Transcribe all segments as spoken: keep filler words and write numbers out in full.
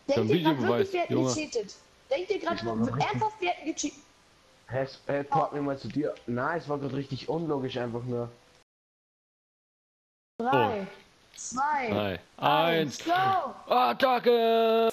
Denkt ihr gerade wirklich, wir hätten Junge. gecheatet? Denkt ihr gerade ernsthaft, wir hätten gecheatet? Hey, hey, pop mir mal zu dir. Nein, es war gerade richtig unlogisch einfach nur. Drei, zwei, Drei, eins, eins, go! Attacke!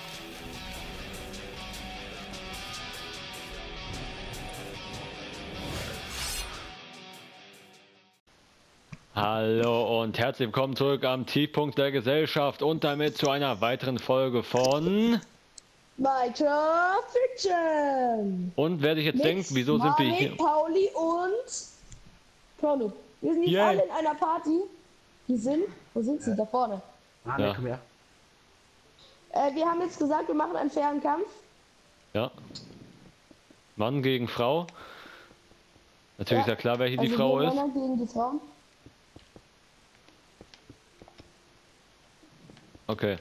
Hallo und herzlich willkommen zurück am Tiefpunkt der Gesellschaft und damit zu einer weiteren Folge von Weiter Fiction! Und wer sich jetzt Mit denkt, wieso sind wir Manik, hier? Pauli und Pronu. Wir sind jetzt Yay. alle in einer Party. Die sind, wo sind sie? Da vorne. Ah, Ja. ne, komm her. Äh, wir haben jetzt gesagt, wir machen einen fairen Kampf. Ja. Mann gegen Frau. Natürlich Ja. ist ja klar, welche die Also Frau wir ist. Männer gegen die Frauen. Okay.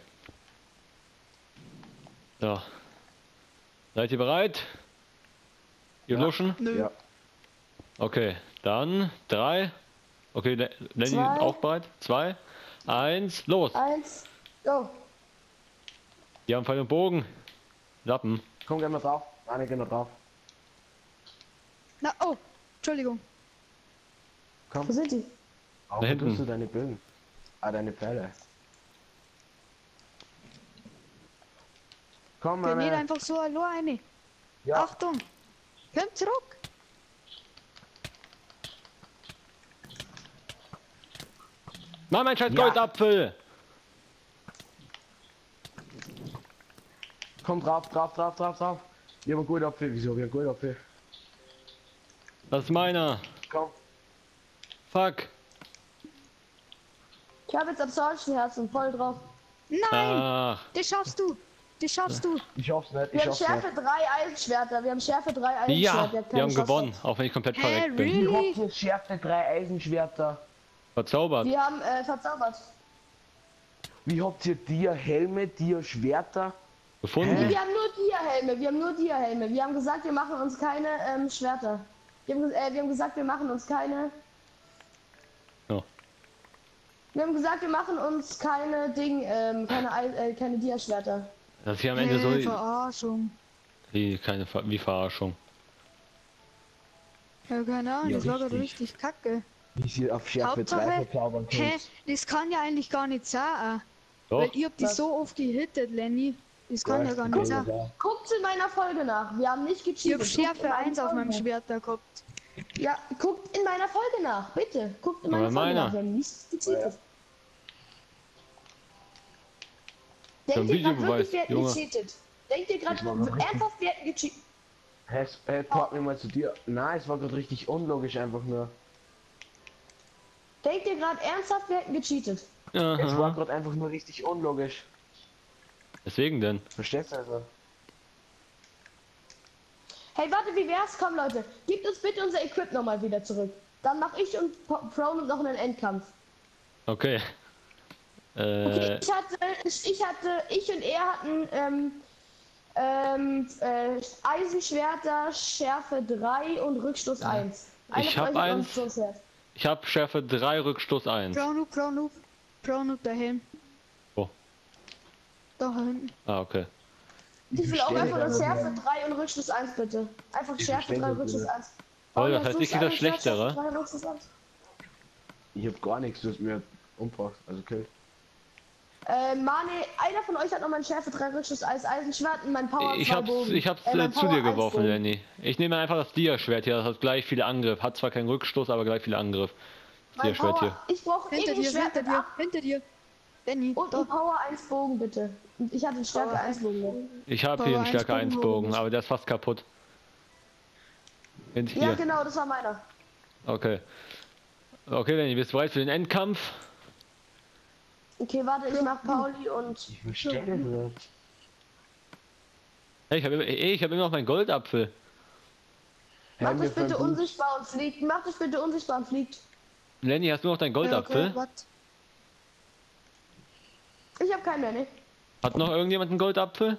Ja. Seid ihr bereit? Ihr Ja. luschen? Ja. Okay, dann drei. Okay, Le- Lenny Zwei. auch bereit? Zwei, eins, los! Eins, go! Die haben Pfeil und Bogen. Lappen. Komm, geh mal drauf. Ah, ne, geh mal drauf. Na, oh, Entschuldigung. Komm. Wo sind die? Auf, Da wo hinten. tust du deine Bögen? Ah, deine Pfeile. Komm, Wir nicht Mann. einfach so alleine. Ja. Achtung! Kommt zurück! Mach mein scheiß Ja. Goldapfel! Komm drauf, drauf, drauf, drauf, drauf. Wir haben einen Goldapfel. Wieso? Wir haben einen Goldapfel. Das ist meiner. Komm. Fuck. Ich habe jetzt Absorption-Herzen voll drauf. Nein! Ach, Das schaffst du! Das schaffst du! Ich hoff's nicht, Wir ich haben hoff's Schärfe nicht. drei Eisenschwerter. Wir haben Schärfe drei ja, Eisenschwerter. wir keine haben Chance. gewonnen, auch wenn ich komplett Hä, verreckt bin. Wie really? habt ihr Schärfe drei Eisenschwerter? Verzaubert. Wir haben äh, verzaubert. Wie habt ihr dir Helme, dir Schwerter? Gefunden. Wir haben nur Dia-Helme. Wir haben nur Dia-Helme. Wir haben gesagt, wir machen uns keine ähm, Schwerter. Wir haben, ges- äh, wir haben gesagt, wir machen uns keine. Ja. Wir haben gesagt, wir machen uns keine Ding, ähm, keine, Ei- äh, keine Dia-Schwerter. Das ist hier am Ende Hä, so Verarschung. wie keine Ver wie Verarschung. Ja, keine Ahnung, Ja, das war gerade richtig. richtig kacke. Wie sie auf Schärfe drei Hauptsache, verzaubern hä, könnt. das kann ja eigentlich gar nicht sein. Doch. Weil ich hab die Was? so oft gehittet, Lenny. Das kann ja gar nicht sein. Guckt in meiner Folge nach. Wir haben nicht Ich gecheatet. hab Guckt in Schärfe meiner eins auf Folge meinem nach. Schwert da gehabt. Ja, guckt in meiner Folge nach. Bitte. Guckt in Aber meiner Folge meiner. nach. Wir haben nicht gecheatet. So ein Denkt ihr gerade Videobeweis, wirklich, wir hätten Junge. gecheatet? Denkt ihr gerade Das war mal richtig. ernsthaft, wir hätten gecheatet? Hey, hey, pop mir mal zu dir. Nein, es war gerade richtig unlogisch einfach nur. Denkt ihr gerade ernsthaft, wir hätten gecheatet? Es war Aha. gerade einfach nur richtig unlogisch. Deswegen denn. Verstehst du also? Hey, warte, wie wär's? Komm, Leute, gebt uns bitte unser Equip nochmal wieder zurück. Dann mach ich und Po- Prone noch einen Endkampf. Okay. Okay, Äh, ich hatte, ich, ich hatte, ich und er hatten ähm, ähm, äh, Eisenschwerter, Schärfe drei und Rückstoß eins. Einer Ich von hab euch hat noch ein eins. Rückstoßschwert. ich hab Schärfe drei, Rückstoß eins. Pro Noob, Pro Noob. Pro Noob, der Helm. Wo? Da hinten. Ah, okay. Ich will auch verstehe einfach nur das Schärfe nicht. drei und Rückstoß eins, bitte. Einfach Ich Schärfe verstehe drei, das Rückstoß nicht. eins. Oh, Warum das hast heißt, du ich krieg das einen Schwert, Schlechtere? Schärfe drei, Rückstoß eins? Ich hab gar nichts, du hast mir umgebracht. Also okay. Äh, Mane, einer von euch hat noch mein Schärfe drei, Rückstoß eins, Eisenschwert und mein Power Ich zwei hab's, Bogen. ich hab's Äh, äh, mein zu Power dir eins geworfen, Bogen. Lenny. Ich nehme einfach das Dia-Schwert hier, das hat gleich viele Angriff. Hat zwar keinen Rückstoß, aber gleich viele Angriff. Das Mein Dia-Schwert hier. Power, ich brauche Hinter irgendein dir, Schwert hinter mit dir, ab hinter dir. Lenny, und da. ein Power eins Bogen, bitte. Und ich hatte einen Stärke Power eins Bogen. Ich habe Power hier einen eins Stärke Bogen eins hol Bogen, ich. aber der ist fast kaputt. Hinter Ja, hier. genau, das war meiner. Okay. Okay, Lenny, bist du bereit für den Endkampf? Okay, warte, ich mach Pauli und... Ich verstehe das nicht. Hey, ich habe ich hab immer noch meinen Goldapfel. Mach Helm dich mir für bitte einen Boost. unsichtbar und fliegt. Mach dich bitte unsichtbar und fliegt. Lenny, hast du noch deinen Goldapfel? Okay, what? Ich habe keinen mehr, ne? Hat noch irgendjemand einen Goldapfel?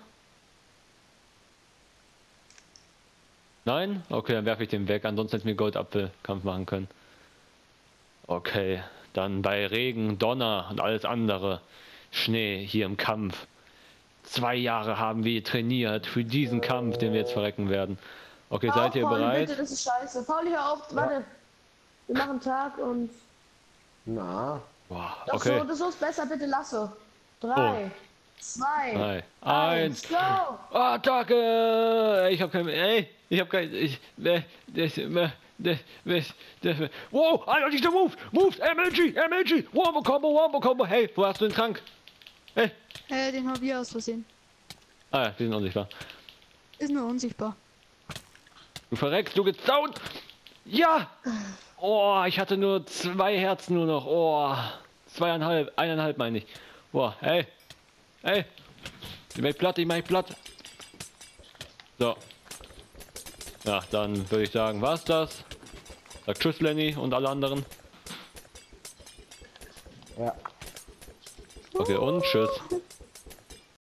Nein? Okay, dann werfe ich den weg. Ansonsten hätten wir Goldapfelkampf machen können. Okay, dann bei Regen, Donner und alles andere. Schnee hier im Kampf. Zwei Jahre haben wir trainiert für diesen Kampf, den wir jetzt verrecken werden. Okay, Hör seid auf, ihr Pauli, bereit? Bitte, das ist scheiße. Pauli, hör auf, warte. Wir machen Tag und... Na, Boah, Doch okay. so, das ist besser, bitte Lasso. Drei, zwei, Drei, eins, eins. go! Attacke! Ich hab kein... Ey, ich hab kein... Ich... äh, das... äh, das... das... das wow! Alter, dieser Move! Move! M L G! M L G! Wombo Combo! Wombo Combo! Hey, wo hast du den Trank? Hey! Äh, den hab ich aus Versehen. Ah ja, die sind unsichtbar. Ist nur unsichtbar. Du verreckst, du gezaun! Ja! Oh, ich hatte nur zwei Herzen nur noch. Oh, zweieinhalb, eineinhalb meine ich. Boah, hey, hey, ich mach platt, ich mach platt. So. Ja, dann würde ich sagen, war's das. Sag tschüss, Lenny und alle anderen. ja. Okay, und tschüss.